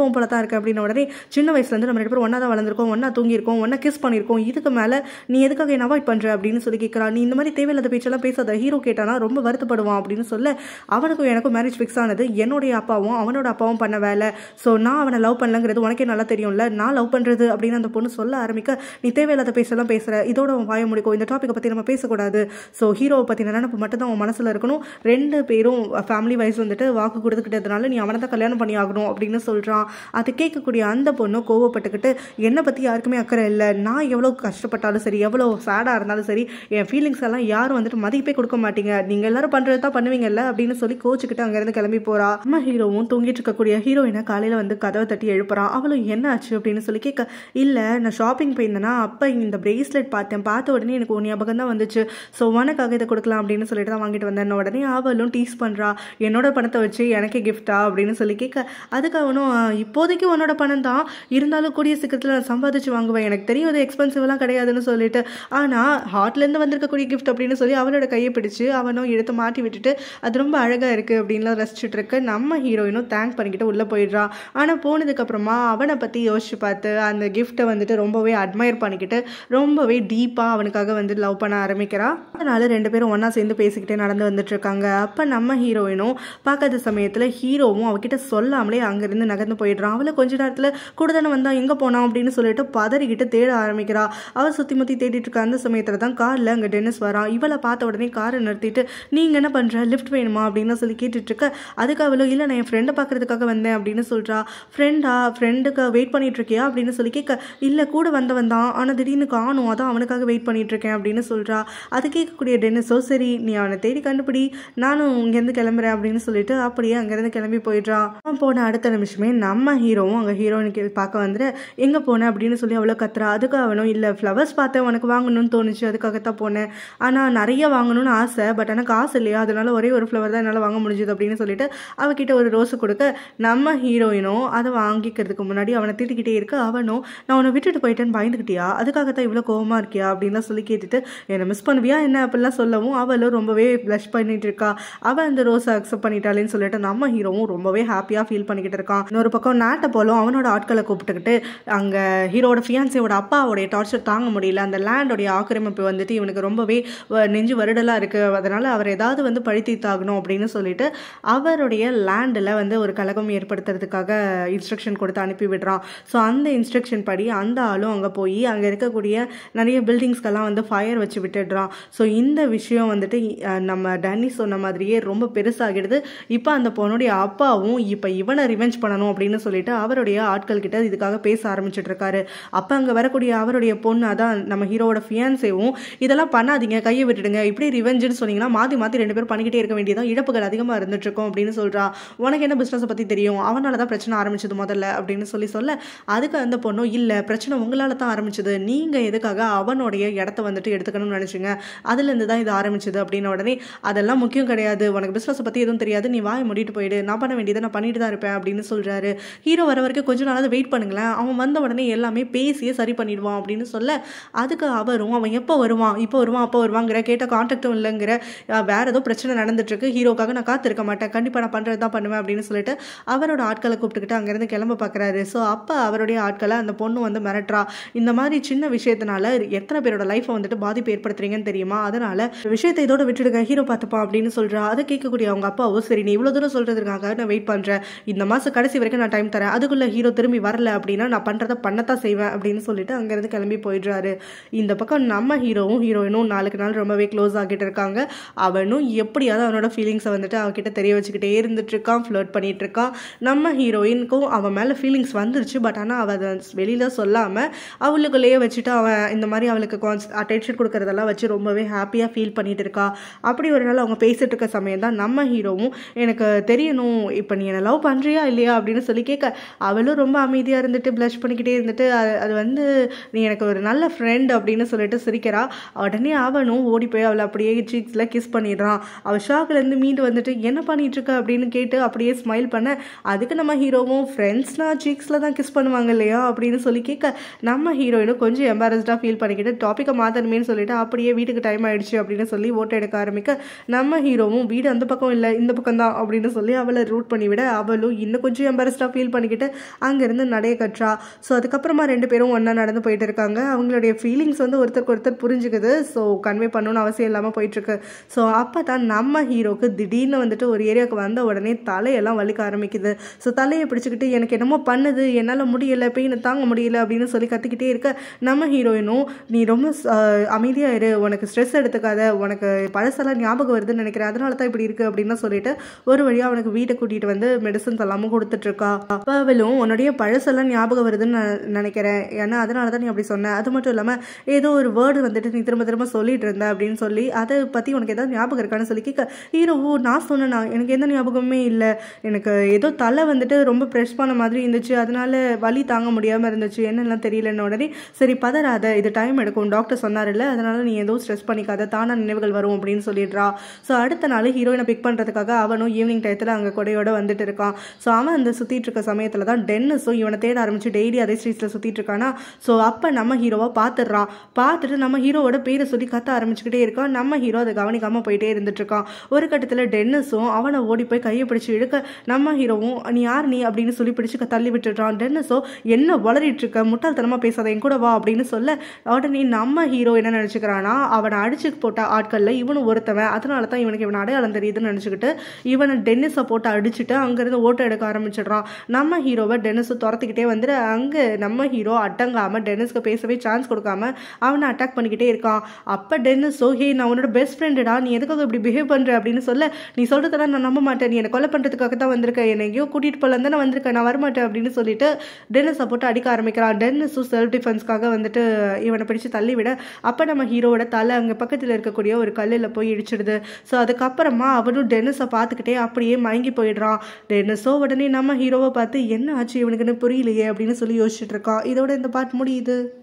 இருக்கு அப்படின்ன உடனே சின்ன வயசுலேருந்து நம்ம ரெண்டு பேரும் ஒன்றா தான் வளர்ந்துருக்கோம், ஒன்றா தூங்கியிருக்கோம், ஒன்றா கிஸ் பண்ணியிருக்கோம், இதுக்கு மேலே நீ எதுக்காக என்ன அவாய்ட் பண்ணுற அப்படின்னு சொல்லி கேட்குறா. நீ இந்த மாதிரி தேவையில்லாத பேச்செல்லாம் பேசாத, ஹீரோ கேட்டானா ரொம்ப வருத்தப்படுவான் அப்படின்னு சொல்ல அவனுக்கும் எனக்கும் மேரேஜ் ஃபிக்ஸ் ஆனது என்னுடைய அப்பாவும் அவனோட அப்பாவும் பண்ண வேலை. ஸோ நான் அவனை லவ் பண்ணலங்கிறது உனக்கே நல்லா தெரியும்ல, நான் லவ் பண்ணுறது அப்படின்னு அந்த பொண்ணு சொல்ல ஆரம்பிக்க நீ தேவையில்லாத பேசலாம் பேசுகிற, இதோட அவன் வாய முடிக்கும், இந்த டாப்பிக்கை பற்றி நம்ம பேசக்கூடாது, ஸோ ஹீரோவை பற்றி நினைப்பு மட்டும் தான் அவன் மனசில் இருக்கணும், ரெண்டு பேரும் ஃபேமிலி வைஸ் வந்துட்டு வாக்கு கொடுத்துக்கிட்டதுனால நீ அவனை தான் கல்யாணம் பண்ணி ஆகணும் அப்படின்னு சொல்கிறான். அது கேட்கக்கூடிய அந்த பொண்ணு கோவப்பட்டுக்கிட்டு என்னை பற்றி யாருக்குமே அக்கறை இல்லை, நான் எவ்வளோ கஷ்டப்பட்டாலும் சரி எவ்வளோ சேடாக இருந்தாலும் சரி என் ஃபீலிங்ஸ் எல்லாம் யாரும் வந்துட்டு மதிப்பே கொடுக்க மாட்டீங்க, நீங்கள் எல்லாரும் பண்ணுறது தான் பண்ணுவீங்கல்ல அப்படின்னு சொல்லி கோச்சுக்கிட்டு அங்கேருந்து கிளம்பி போகிறா. நம்ம ஹீரோவும் தூங்கிட்டு இருக்கக்கூடிய ஹீரோயினை காலையில் வந்து கதவை தட்டி எழுப்புறான். அவளும் என்ன ஆச்சு அப்படின்னு சொல்லி கேட்க, இல்லை நான் ஷாப்பிங் போயிருந்தேன்னா அப்போ இந்த பிரேஸ்லெட் பார்த்தேன், பார்த்த உடனே எனக்கு ஒரு ஞாபகம் தான் வந்துச்சு, ஸோ உனக்காக இதை கொடுக்கலாம் அப்படின்னு சொல்லிட்டு தான் வாங்கிட்டு வந்தேன். உடனே அவளும் டீஸ் பண்ணுறா, என்னோட பணத்தை வச்சு எனக்கே கிஃப்டா அப்படின்னு சொல்லி கேட்க, அதுக்கு அவனும் இப்போதைக்கு உன்னோட பணம் தான், இருந்தாலும் கூடிய சீக்கிரத்தில் நான் சம்பாதிச்சு வாங்குவேன், எனக்கு தெரியும் அது எக்ஸ்பென்சிவ்லாம் கிடையாதுன்னு சொல்லிட்டு, ஆனால் ஹார்ட்லேருந்து வந்திருக்கக்கூடிய கிஃப்ட் அப்படின்னு சொல்லி அவளோட கையை பிடிச்சு அவனும் எடுத்து மாட்டி விட்டுட்டு அது ரொம்ப அழகாக இருக்குது அப்படின்லாம் ரசிச்சுட்டு இருக்க நம்ம ஹீரோயினும் தேங்க் பண்ணிக்கிட்டு உள்ளே போயிடுறான். ஆனால் போனதுக்கப்புறமா அவனை பற்றி யோசிச்சு பார்த்து அந்த கிஃப்ட்டை வந்துட்டு ரொம்பவே அட்மையர் பண்ணிக்கிட்டு ரொம்பவே டீப்பாக அவனுக்காக வந்து லவ் பண்ண ஆரம்பிக்கிறா. அதனால ரெண்டு பேரும் ஒன்றா சேர்ந்து பேசிக்கிட்டே நடந்து வந்துட்டு இருக்காங்க. அப்போ நம்ம ஹீரோயினும் பார்க்காத சமயத்தில் ஹீரோவும் அவகிட்ட சொல்லாமலே அங்கேருந்து நகர்ந்து போயிடுறான். அவளை கொஞ்ச நேரத்தில் கூட தானே வந்தா எங்கே போனான் அப்படின்னு சொல்லிட்டு பதறிக்கிட்டு தேட ஆரம்பிக்கிறா. அவள் சுற்றி முற்றி தேடிட்டு இருக்க அந்த சமயத்தில் தான் காரில் அங்கே டென்னிஸ் வரான். இவளை பார்த்த உடனே காரை நிறுத்திட்டு நீங்கள் என்ன பண்ணுற, லிஃப்ட் வேணுமா அப்படின்னு சொல்லி கேட்டுட்டு இருக்க, அதுக்கு அவளோ இல்லை நான் என் ஃப்ரெண்டை பார்க்கறதுக்காக வந்தேன் அப்படின்னு சொல்கிறா. ஃப்ரெண்டா, ஃப்ரெண்டுக்கு வெயிட் பண்ணிட்டு இருக்கியா அப்படின்னு சொல்லி கேட்க, இல்லை கூட வந்தவன் தான் ஆனால் திடீர்னு காணும், அதான் அவனுக்காக வெயிட் பண்ணிட்டு இருக்கேன் அப்படின்னு சொல்கிறா. அது கேட்கக்கூடிய டென்னிஸோ சரி நீ அவனை தேடி கண்டுபிடி, நானும் இங்கேருந்து கிளம்புறேன் அப்படின்னு சொல்லிட்டு அப்படியே அங்கேருந்து கிளம்பி போயிடுறான். அவன் போன அடுத்த நிமிஷமே நம்ம ஹீரோவும் அங்கே ஹீரோயினுக்கு பார்க்க வந்துட்டு எங்கே போனேன் அப்படின்னு சொல்லி அவ்வளோ கத்துறா. அதுக்கு அவனும் இல்லை ஃப்ளவர்ஸ் பார்த்தேன், உனக்கு வாங்கணும்னு தோணுச்சு அதுக்காகத்தான் போனேன், ஆனால் நிறைய வாங்கணும்னு ஆசை, பட் ஆனால் காசு இல்லையா, அதனால ஒரே ஒரு ஃப்ளவர் தான் என்னால் வாங்க முடிஞ்சது அப்படின்னு சொல்லிட்டு அவகிட்ட ஒரு ரோஸு கொடுக்க நம்ம ஹீரோயினும் அதை வாங்கிக்கிறதுக்கு முன்னாடி அவனை திட்டிக்கிட்டே இருக்க, அவனும் நான் உன்னை விட்டுட்டு போயிட்டேன்னு பயந்துக்கிட்டியா, அதுக்காகத்தான் இவ்வளோ கோவமாக இருக்கியா அப்படின்லாம் சொல்லி கேட்டுட்டு என்னை மிஸ் பண்ணுவியா என்ன அப்படிலாம் சொல்லவும் அவளும் ரொம்பவே ப்ளஷ் பண்ணிட்டு இருக்கா. அவள் அந்த ரோஸை அக்செப்ட் பண்ணிட்டாலேன்னு சொல்லிட்டு நம்ம ஹீரோவும் ரொம்பவே ஹாப்பியாக ஃபீல் பண்ணிக்கிட்டு இருக்கான். இன்னொரு பக்கம் நாட்டை போலும் அவனோட ஆட்களை கூப்பிட்டுக்கிட்டு அங்கே ஹீரோட ஃபியான்சியோட அப்பாவோடைய டார்ச்சர் தாங்க முடியல, அந்த லேண்டோடைய ஆக்கிரமிப்பு வந்துட்டு இவனுக்கு ரொம்பவே நெஞ்சு வருடலாக இருக்குது, அதனால் அவர் ஏதாவது வந்து பழித்தீர்த்தாகணும் அப்படின்னு சொல்லிட்டு அவருடைய லேண்டில் வந்து ஒரு கலகம் ஏற்படுத்துறதுக்காக இன்ஸ்ட்ரக்ஷன் கொடுத்து அனுப்பி விடுறான். ஸோ அந்த இன்ஸ்ட்ரக்ஷன் படி அந்த ஆளும் அங்கே போய் அங்கே இருக்கக்கூடிய நிறைய பில்டிங்ஸ்க்கெல்லாம் வந்து ஃபயர் வச்சு விட்டுடுறான். ஸோ இந்த விஷயம் வந்துட்டு நம்ம டன்னி சொன்ன மாதிரியே ரொம்ப பெருசாகிடுது. இப்போ அந்த பொண்ணுடைய அப்பாவும் இப்போ இவனை ரிவெஞ்ச் பண்ணணும் அப்படின்னு சொல்லிட்டு அவருடைய ஆட்கள் கிட்ட இதுக்காக பேச ஆரம்பிச்சுட்டு இருக்காரு. அப்போ அங்கே வரக்கூடிய அவருடைய பொண்ணு அதான் நம்ம ஹீரோவோட ஃபியான்சேவும் இதெல்லாம் பண்ணாதீங்க, கையை விட்டுடுங்க, இப்படி ரிவெஞ்சுன்னு சொன்னீங்கன்னா மாற்றி மாற்றி ரெண்டு பேரும் பண்ணிக்கிட்டே இருக்க வேண்டியதான், இழப்புகள் அதிகமாக இருந்துட்டு இருக்கோம் அப்படின்னு சொல்கிறா. உனக்கு என்ன பிஸ்னஸை பற்றி தெரியும், அவனால தான் பிரச்சனை ஆரம்பிச்சது முதல்ல அப்படின்னு சொல்லி சொல்ல, அதுக்கு அந்த பொண்ணும் இல்லை பிரச்சனை உங்களால் தான் ஆரம்பிச்சது, நீங்கள் எதுக்காக அவனுடைய இடத்த வந்துட்டு எடுத்துக்கணும்னு நினச்சிங்க, அதுலேருந்து தான் இது ஆரம்பிச்சது அப்படின்னு உடனே அதெல்லாம் முக்கியம் கிடையாது, உனக்கு பிஸ்னஸை பற்றி எதுவும் தெரியாது, நீ வாயை மூடிட்டு போயிடு, நான் பண்ண வேண்டியதை நான் பண்ணிட்டு தான் இருப்பேன் அப்படின்னு சொல்கிறாரு. ஹீரோ வர வரைக்கும் கொஞ்ச நாளாவது வெயிட் பண்ணுங்களேன், அவன் வந்த உடனே எல்லாமே பேசியே சரி பண்ணிடுவான் அப்படின்னு சொல்ல, அதுக்கு அவரும் அவன் எப்போ வருவான், இப்போ வருவான் அப்போ வருவாங்கிற, கேட்ட கான்டாக்டும் இல்லைங்கிற, வேற ஏதோ பிரச்சனை நடந்துட்டு இருக்கு, ஹீரோக்காக நான் காத்திருக்க மாட்டேன், கண்டிப்பாக நான் பண்ணுறது தான் பண்ணுவேன் அப்படின்னு சொல்லிட்டு அவரோட ஆட்களை கூப்பிட்டுக்கிட்டு அங்கேருந்து கிளம்ப பார்க்குறாரு. ஸோ அப்போ அவருடைய ஆட்களை அந்த பொண்ணு வந்து மிரட்டுறா, இந்த மாதிரி சின்ன விஷயத்தினால எத்தனை பேரோட லைஃப்பை வந்துட்டு பாதிப்பு ஏற்படுத்துறீங்கன்னு தெரியுமா, அதனால விஷயத்தை இதோட விட்டுடுங்க, ஹீரோ பார்த்துப்பான் அப்படின்னு சொல்கிறா. அதை கேட்கக்கூடிய அவங்க அப்பாவோ சரி நீ இவ்வளோ தூரம் சொல்கிறதுக்காக நான் வெயிட் பண்ணுறேன், இந்த மாதம் கடைசி வரைக்கும் நான் டைம் தரேன், அதுக்குள்ளே ஹீரோ திரும்பி வரல அப்படின்னா நான் பண்ணுறதை பண்ணத்தான் செய்வேன் அப்படின்னு சொல்லிட்டு அங்கேருந்து கிளம்பி போயிடுறாரு. இந்த பக்கம் நம்ம ஹீரோவும் ஹீரோயினும் நாளுக்கு நாள் ரொம்பவே க்ளோஸ் ஆகிட்டு இருக்காங்க. அவனும் எப்படியாவது அவனோட ஃபீலிங்ஸை வந்துட்டு அவகிட்ட தெரிய வச்சுக்கிட்டே இருந்துட்டு இருக்கான், ஃப்ளர்ட் பண்ணிட்டு இருக்கான். நம்ம ஹீரோயினுக்கும் அவன் மேலே ஃபீலிங்ஸ் வந்துருச்சு, பட் ஆனால் அவள் அதை வெளியில் சொல்லாமல் அவளுக்குள்ளேயே வச்சுட்டு அவன் இந்த மாதிரி அவளுக்கு கான்ஸ் அட்டென்ஷன் கொடுக்குறதெல்லாம் வச்சு ரொம்பவே ஹாப்பியாக ஃபீல் பண்ணிட்டு இருக்கா. அப்படி ஒரு நாள் அவங்க பேசிட்டு இருக்க சமயம் தான் நம்ம ஹீரோவும் எனக்கு தெரியணும் இப்போ நீ என்னை லவ் பண்ணுறியா இல்லையா அப்படின்னு சொல்லி கேட்க, அவளும் ரொம்ப அமைதியாக இருந்துட்டு ப்ளஷ் பண்ணிக்கிட்டே இருந்துட்டு அது வந்து நீ எனக்கு ஒரு நல்ல ஃப்ரெண்ட் அப்படின்னு சொல்லிட்டு சிரிக்கிறா. உடனே அவனும் ஓடி போய் அவளை அப்படியே சீக்ஸில் கிஸ் பண்ணிடுறான். அவள் ஷாக்லேருந்து மீண்டு வந்துட்டு என்ன பண்ணிட்டு இருக்க அப்படின்னு கேட்டு அப்படியே ஸ்மைல் பண்ண, அதுக்கு நம்ம ஹீரோவும் ஃப்ரெண்ட்ஸ்னால் சீக்ஸில் தான் கிஸ் பண்ணுவாங்க இல்லையா அப்படின்னு சொல்லி கேட்க, நம்ம ஹீரோயினும் கொஞ்சம் எம்பாரஸ்டாக ஃபீல் பண்ணிக்கிட்டு டாப்பிக்கை மாற்றணுமேனு சொல்லிட்டு அப்படியே வீட்டுக்கு டைம் ஆயிடுச்சு அப்படின்னு சொல்லி ஓட்டை எடுக்க ஆரம்பிக்க, நம்ம ஹீரோவும் வீடு அந்த பக்கம் இல்லை இந்த பக்கம் தான் அப்படின்னு சொல்லி அவளை ரூட் பண்ணிவிட அவளும் இன்னும் கொஞ்சம் எம்பாரஸ்டாக ஃபீல் பண்ணிக்கிட்டு பண்ணிக்கிட்டு அங்கேருந்து நடைய கட்டுறா. ஸோ அதுக்கப்புறமா ரெண்டு பேரும் ஒன்றா நடந்து போயிட்டு இருக்காங்க. அவங்களுடைய ஃபீலிங்ஸ் வந்து ஒருத்தருக்கு ஒருத்தர் புரிஞ்சுக்குது. ஸோ கன்வே பண்ணணும்னு அவசியம் இல்லாமல் போயிட்டுருக்கு. ஸோ அப்போ தான் நம்ம ஹீரோக்கு திடீர்னு வந்துட்டு ஒரு ஏரியாவுக்கு வந்த உடனே தலையெல்லாம் வலிக்க ஆரம்பிக்குது. ஸோ தலையை பிடிச்சிக்கிட்டு எனக்கு என்னமோ பண்ணுது, என்னால் முடியலை, பெயினை தாங்க முடியல அப்படின்னு சொல்லி கத்திக்கிட்டே இருக்க நம்ம ஹீரோயினும் நீ ரொம்ப அமைதியாக இரு, உனக்கு ஸ்ட்ரெஸ் எடுத்துக்காத, உனக்கு பழசெல்லாம் ஞாபகம் வருதுன்னு நினைக்கிறேன், அதனால தான் இப்படி இருக்குது அப்படின்னு சொல்லிட்டு ஒரு வழியாக அவனுக்கு வீட்டை கூட்டிகிட்டு வந்து மெடிசன்ஸ் எல்லாமும் கொடுத்துட்ருக்கா. அப்போ அவளும் உன்னுடைய பழசெல்லாம் ஞாபகம் வருதுன்னு நினைக்கிறேன், ஏன்னா அதனால தான் நீ அப்படி சொன்ன, அது மட்டும் இல்லாமல் ஏதோ ஒரு வேர்டு வந்துட்டு நீ திரும்ப திரும்ப சொல்லிட்டு இருந்த அப்படின்னு சொல்லி அதை பற்றி உனக்கு ஏதாவது ஞாபகம் இருக்கான்னு சொல்லி கேட்க ஹீரோ நான் சொன்னேன்னா எனக்கு எந்த ஞாபகமே இல்லை, எனக்கு ஏதோ தலை வந்துட்டு ரொம்ப ப்ரெஷ் பண்ண மாதிரி இருந்துச்சு, அதனால வலி தாங்க முடியாமல் இருந்துச்சு, என்னெல்லாம் தெரியலன்னு உடனே சரி பதறாத, இது டைம் எடுக்கும், டாக்டர் சொன்னார்ல, அதனால நீ எதுவும் ஸ்ட்ரெஸ் பண்ணிக்காத, தானா நினைவுகள் வரும் அப்படின்னு சொல்லிடுறா. ஸோ அடுத்த நாள் ஹீரோயினை பிக் பண்ணுறதுக்காக அவனும் ஈவினிங் டயத்தில் அங்கே கொடையோட வந்துட்டு இருக்கான். ஸோ அவன் அந்த சுற்றிட்டு இருக்க சமயத்தில் தான் டென்னிஸும் இவனை தேட ஆரம்பிச்சு டெய்லி அதே ஸ்ட்ரீட்ஸில் சுற்றிட்டு இருக்கானா. ஸோ அப்போ நம்ம ஹீரோவை பார்த்துடுறான். பார்த்துட்டு நம்ம ஹீரோவோட பேரை சொல்லி கத்த ஆரம்பிச்சுக்கிட்டே இருக்கான். நம்ம ஹீரோ அதை கவனிக்காமல் போயிட்டே இருந்துட்டு இருக்கான். ஒரு கட்டத்தில் டென்னிஸும் அவனை ஓடி போய் கையை பிடிச்சி இழுக்க நம்ம ஹீரோவும் நீ யார் நீ அப்படின்னு சொல்லி பிடிச்சி தள்ளி விட்டுடுறான். டென்னிஸோ என்ன வளரிட்டு இருக்க, முட்டாள்தனமாக பேசாத, என் கூட வா அப்படின்னு சொல்ல உடனே நம்ம ஹீரோ என்ன நினச்சிக்கிறான்னா அவனை அடிச்சு போட்ட ஆட்களில் இவனும் ஒருத்தவன், அதனால தான் இவனுக்கு இவன் அடையாளம் தெரியுதுன்னு நினச்சிக்கிட்டு இவனை டென்னிஸை போட்டு அடிச்சுட்டு அங்கேருந்து ஓட்ட எடுக்க ஆரம்பிச்சிடுறான். நம்ம ஹீரோவை டென்னிஸை துரத்திக்கிட்டே வந்துட்டு அங்கே நம்ம ஹீரோ அடங்காமல் டென்னிஸ்க்கு பேசவே சான்ஸ் கொடுக்காம அவனை அட்டாக் பண்ணிக்கிட்டே இருக்கான். அப்போ டென்னிஸோ ஹே நான் உன்னோட பெஸ்ட் ஃப்ரெண்டுடா, நீ எதுக்காக இப்படி பிஹேவ் பண்ணுற அப்படின்னு சொல்ல நீ சொல்கிறதெல்லாம் நான் நம்ப மாட்டேன், நீ என்னை கொலை பண்ணுறதுக்காக தான் வந்திருக்கேன், என்னையோ கூட்டிகிட்டு போகலாம் தான் நான் வந்திருக்கேன், நான் வரமாட்டேன் அப்படின்னு சொல்லிட்டு டென்னிஸை போட்டு அடிக்க ஆரம்பிக்கிறான். டென்னிஸும் செல்ஃப் டிஃபென்ஸ்க்காக வந்துட்டு இவனை பிடிச்சி தள்ளி விட அப்போ நம்ம ஹீரோவோட தலை அங்கே பக்கத்தில் இருக்கக்கூடிய ஒரு கல்லில் போய் இடிச்சிடுது. ஸோ அதுக்கப்புறமா அவனும் டென்னிஸை பார்த்துக்கிட்டே அப்படியே மயங்கி போயிடுறான். டென்னிஸோ உடனே நம்ம ஹீரோவை பார்த்து என்ன ஆச்சு இவனுக்குன்னு புரியலையே அப்படின்னு சொல்லி யோசிச்சுட்டு இருக்கான். இதோட இந்த பாட்டு முடியுது.